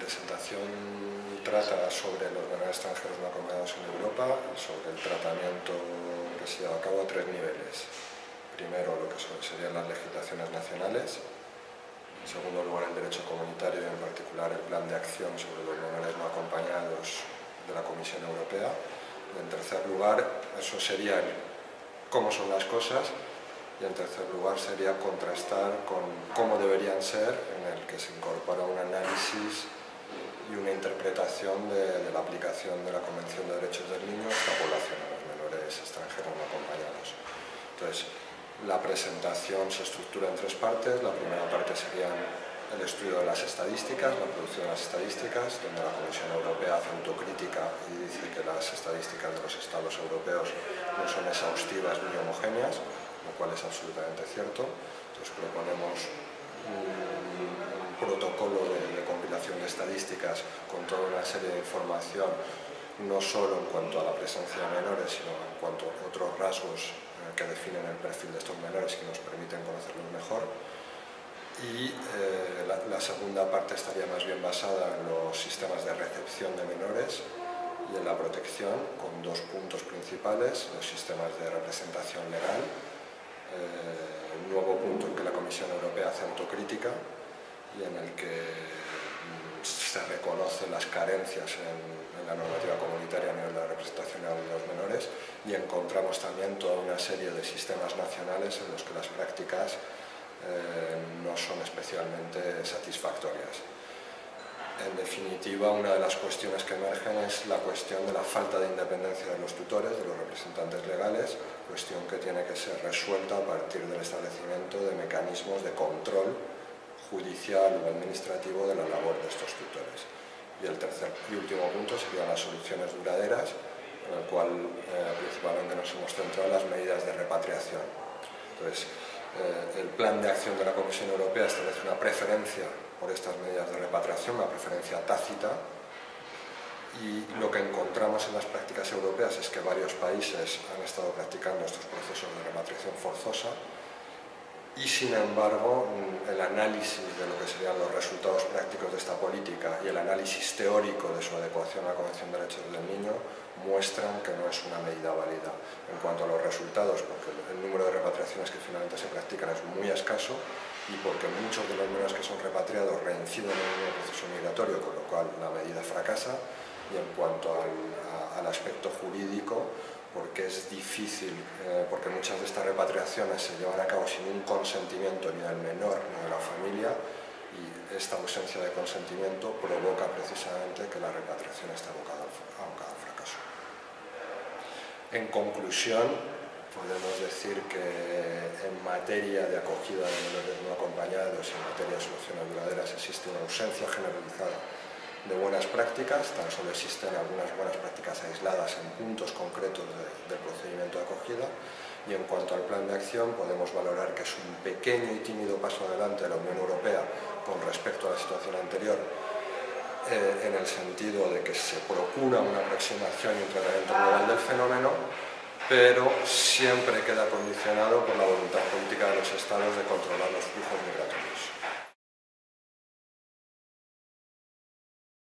presentación trata sobre los menores extranjeros no acompañados en Europa y sobre el tratamiento que se lleva a cabo a tres niveles. Primero, lo que serían las legislaciones nacionales. En segundo lugar, el derecho comunitario y en particular el plan de acción sobre los menores no acompañados de la Comisión Europea. Y en tercer lugar, eso sería el cómo son las cosas, y en tercer lugar sería contrastar con cómo deberían ser, en el que se incorpora un análisis y una interpretación de la aplicación de la Convención de Derechos del Niño a esta población, a los menores extranjeros no acompañados. Entonces, la presentación se estructura en tres partes. La primera parte sería el estudio de las estadísticas, la producción de las estadísticas, donde la Comisión Europea hace autocrítica y dice que las estadísticas de los Estados europeos no son exhaustivas ni homogéneas, lo cual es absolutamente cierto. Entonces proponemos un protocolo de compilación de estadísticas con toda una serie de información, no solo en cuanto a la presencia de menores, sino en cuanto a otros rasgos que definen el perfil de estos menores que nos permiten conocerlos mejor. Y la segunda parte estaría más bien basada en los sistemas de recepción de menores y en la protección, con dos puntos principales: los sistemas de representación legal, un nuevo punto en que la Comisión Europea hace autocrítica y en el que se reconocen las carencias en la normativa comunitaria a nivel de la representación legal de los menores, y encontramos también toda una serie de sistemas nacionales en los que las prácticas no son especialmente satisfactorias. En definitiva, una de las cuestiones que emergen es la cuestión de la falta de independencia de los tutores, de los representantes legales, cuestión que tiene que ser resuelta a partir del establecimiento de mecanismos de control judicial o administrativo de la labor de estos tutores. Y el tercer y último punto serían las soluciones duraderas, en el cual principalmente nos hemos centrado en las medidas de repatriación. Entonces, el plan de acción de la Comisión Europea establece una preferencia por estas medidas de repatriación, una preferencia tácita, y lo que encontramos en las prácticas europeas es que varios países han estado practicando estos procesos de repatriación forzosa, y sin embargo el análisis de lo que serían los resultados prácticos de esta política y el análisis teórico de su adecuación a la Convención de Derechos del Niño muestran que no es una medida válida. En cuanto a los resultados, porque el número de repatriaciones que finalmente se practican es muy escaso y porque muchos de los menores que son repatriados reinciden en el mismo proceso migratorio, con lo cual la medida fracasa. Y en cuanto al aspecto jurídico, porque es difícil, porque muchas de estas repatriaciones se llevan a cabo sin un consentimiento ni del menor ni de la familia, y esta ausencia de consentimiento provoca precisamente que la repatriación esté abocada al fracaso. En conclusión, podemos decir que en materia de acogida de menores no acompañados y en materia de soluciones duraderas existe una ausencia generalizada de buenas prácticas. Tan solo existen algunas buenas prácticas aisladas en puntos concretos del procedimiento de acogida, y en cuanto al plan de acción podemos valorar que es un pequeño y tímido paso adelante de la Unión Europea con respecto a la situación anterior, en el sentido de que se procura una aproximación y un tratamiento global del fenómeno, pero siempre queda condicionado por la voluntad política de los Estados de controlar los flujos migratorios.